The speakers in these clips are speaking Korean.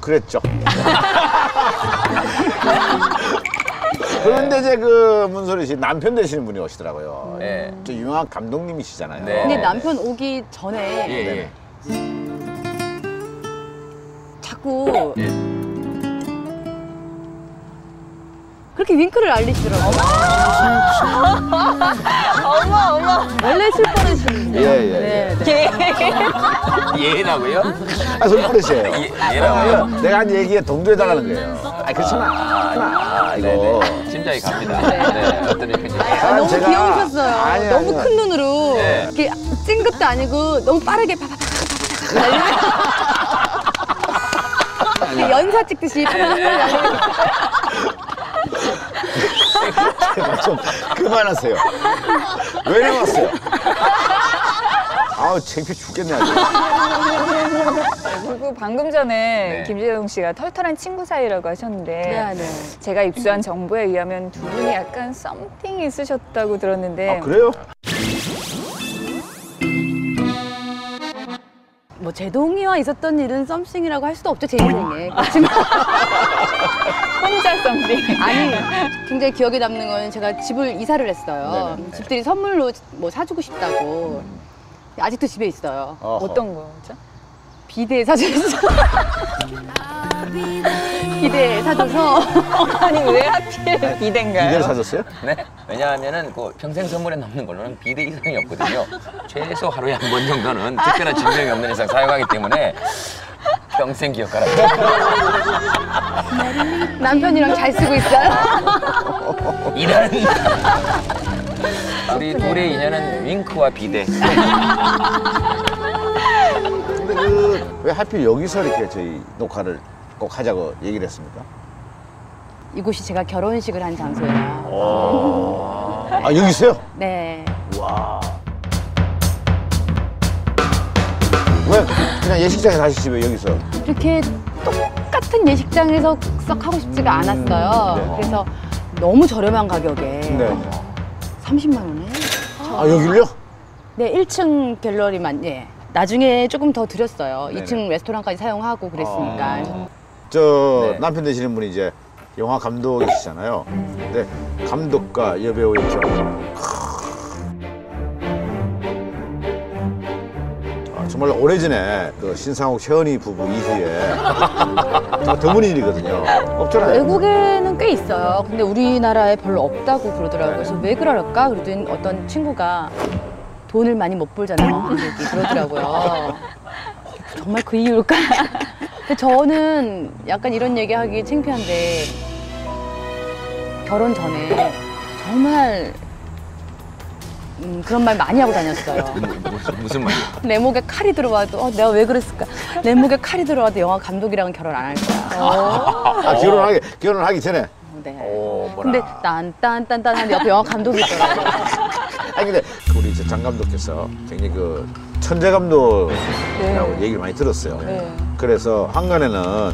그랬죠. 그런데 이제 그 문소리 씨 남편 되시는 분이 오시더라고요. 네. 저 유명한 감독님이시잖아요. 네. 근데 남편 오기 전에 예. 자꾸 예. 그렇게 윙크를 날리시더라고요. 어머. 원래 술버릇인데. 예. 예라고요? 아, 손버릇이에요. 예라고요? 내가 한 얘기에 동조해달라는 거예요. 아, 그렇잖아. 이거. 네네. 심장이 갑니다. 네. 어떤 얘기인지. 너무 제가- 귀여우셨어요. 아니, 너무 아니. 큰 눈으로 네. 이렇게 찡긋도 아니고 너무 빠르게 파파파파파파 날리면 연사 찍듯이 파파파파 날리면 좀 그만하세요. 왜 나왔어요? 아우, 창피해 죽겠네, 아주. 그리고 방금 전에 네. 김재동 씨가 털털한 친구 사이라고 하셨는데 네. 제가 입수한 정보에 의하면 두 분이 약간 썸띵이 있으셨다고 들었는데 아, 그래요? 뭐 제동이와 있었던 일은 썸씽이라고 할 수도 없죠, 제 인생에. 그렇지만 혼자 썸띵. 아니, 굉장히 기억에 남는 건 제가 집을 이사를 했어요. 네네. 집들이 선물로 뭐 사주고 싶다고. 아직도 집에 있어요. 어허. 어떤 거죠? 비데 사줘서. 비데 사줘서. 아니 왜 하필 비대인가요? 이대로 사줬어요? 네. 왜냐하면은 그 평생 선물에 남는 걸로는 비대 이상이 없거든요. 최소 하루에 한 번 정도는 특별한 증명이 없는 이상 사용하기 때문에 평생 기억하라. 남편이랑 잘 쓰고 있어요. 이런. 우리 둘의 인연은 윙크와 비대. 근데 왜 하필 여기서 이렇게 저희 녹화를 꼭 하자고 얘기를 했습니까? 이곳이 제가 결혼식을 한 장소예요. 아, 여기 있어요? 네. 와. 왜 그냥 예식장에 다시지 왜 여기서? 이렇게 똑같은 예식장에서 썩 하고 싶지가 않았어요. 네. 그래서 너무 저렴한 가격에 네. 30만 원에. 아, 여기를요? 네, 1층 갤러리만. 예. 나중에 조금 더 드렸어요. 네네. 2층 레스토랑까지 사용하고 그랬으니까. 저 네. 남편 되시는 분이 이제 영화 감독이시잖아요. 근데 감독과 여배우의 결혼. 정말 오래전에 그 신상욱 최은희 부부 이후에 정말 드문 일이거든요. 없잖아요. 외국에는 꽤 있어요. 근데 우리나라에 별로 없다고 그러더라고요. 그래서 네네. 왜 그럴까? 그랬더니 어떤 친구가 돈을 많이 못 벌잖아요. 한국이. 그러더라고요. 정말 그 이유일까? 근데 저는 약간 이런 얘기하기 창피한데 결혼 전에 정말 그런 말 많이 하고 다녔어요. 무슨 말이에요? 내 목에 칼이 들어와도 내가 왜 그랬을까? 내 목에 칼이 들어와도 영화 감독이랑은 결혼 안 할 거야. 아, 결혼하기 전에. 네. 오, 뭐라. 근데 딴딴딴딴 하는데 옆에 영화 감독이 있더라고요. 아니 근데 우리 이제 장 감독께서 굉장히 그 천재 감독이라고 네. 얘기를 많이 들었어요. 네. 그래서 한간에는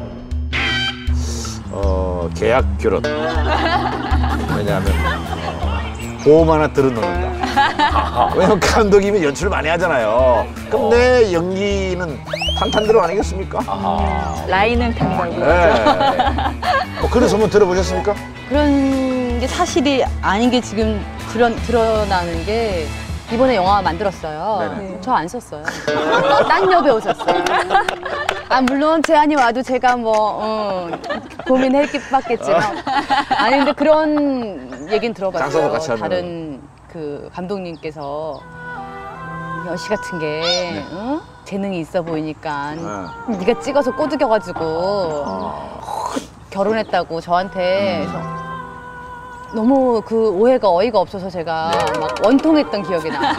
계약 결혼. 왜냐하면 보험 하나 들어놓는다. 왜냐면 감독이면 연출을 많이 하잖아요. 그럼 내 연기는 탄탄대로 아니겠습니까? 라인은 탄다고. 네. 뭐 그런 소문 들어보셨습니까? 그런 게 사실이 아닌 게 지금 드러나는 게 이번에 영화 만들었어요. 네네. 저 안 썼어요. 딴 여배우 썼어요. 아 물론 제안이 와도 제가 뭐 고민했겠지만 아니 근데 그런 얘긴 장사도 들어봤어요. 같이 하면은. 다른 그 감독님께서 여시 같은 게 재능이 있어 보이니까 네가 찍어서 꼬드겨가지고 결혼했다고 저한테 그래서 너무 그 오해가 어이가 없어서 제가 막 원통했던 기억이 나요.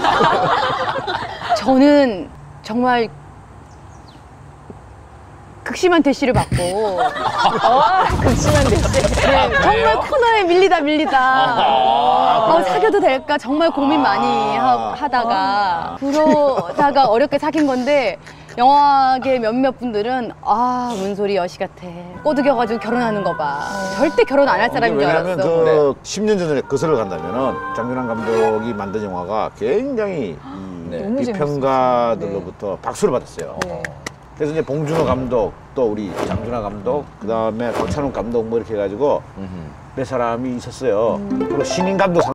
저는 정말 극심한 대시를 받고 극심한 대시. 네, 정말 코너에 밀리다 사귀어도 될까 정말 고민 많이 하다가 그러다가 어렵게 사귄 건데 영화계 몇몇 분들은 문소리 여시 같아 꼬드겨가지고 결혼하는 거 봐 절대 결혼 안 할 사람인 줄 왜냐하면 알았어. 그 10년 전에 거슬러 간다면은 장윤환 감독이 만든 영화가 굉장히 너무 비평가들로부터 박수를 받았어요. 그래서 이제 봉준호 감독, 또 우리 장준하 감독, 그 다음에 박찬욱 감독 뭐 이렇게 해가지고 몇 사람이 있었어요. 그리고 신인 감독 상